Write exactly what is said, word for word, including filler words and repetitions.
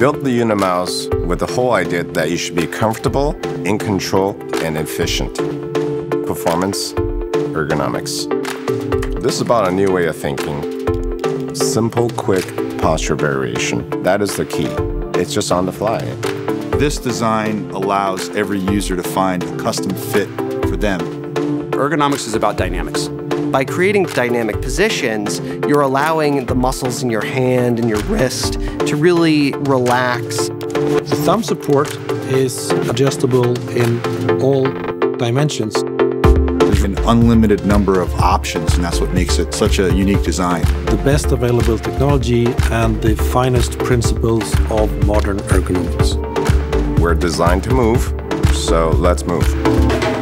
built the Unimouse with the whole idea that you should be comfortable, in control, and efficient. Performance, ergonomics. This is about a new way of thinking. Simple, quick posture variation. That is the key. It's just on the fly. This design allows every user to find a custom fit for them. Ergonomics is about dynamics. By creating dynamic positions, you're allowing the muscles in your hand and your wrist to really relax. The thumb support is adjustable in all dimensions. There's an unlimited number of options, and that's what makes it such a unique design. The best available technology and the finest principles of modern ergonomics. We're designed to move, so let's move.